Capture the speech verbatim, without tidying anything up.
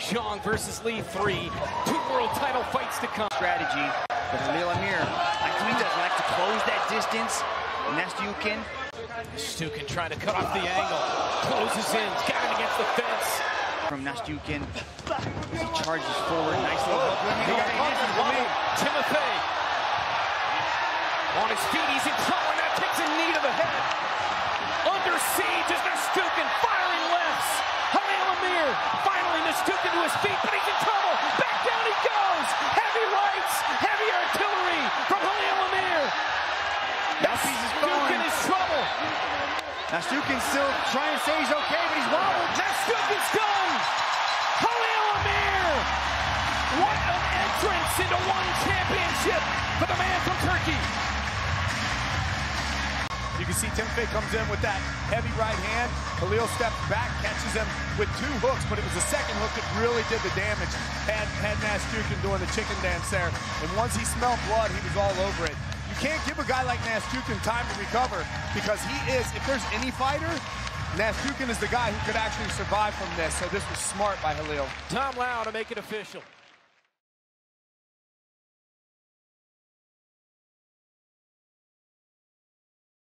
Chong versus Lee three. Two world title fights to come. Strategy, but Halil Amir, like he does like to close that distance. Nastyukhin. Nastyukhin trying to cut off the angle. Closes in, got it against the fence. From Nastyukhin, he charges forward. Nice little hook. Timothy on his feet, he's in trouble, and now takes a knee to the head. Under siege is Nastyukhin, firing lefts. Halil Amir, finally Nastyukhin to his feet, but he's in trouble. Back down he goes. Heavy rights, heavy artillery from Halil Amir. Nastyukhin is trouble. Nastyukhin still trying to say he's okay, but he's wobbled. Nastyukhin's done. Halil Amir. What an entrance into one championship for the man from Turkey. You can see Timofey comes in with that heavy right hand. Halil steps back, catches him with two hooks, but it was the second hook that really did the damage. Had, had Nastyukhin doing the chicken dance there. And once he smelled blood, he was all over it. You can't give a guy like Nastyukhin time to recover because he is, if there's any fighter, Nastyukhin is the guy who could actually survive from this. So this was smart by Halil. Tom Lau to make it official.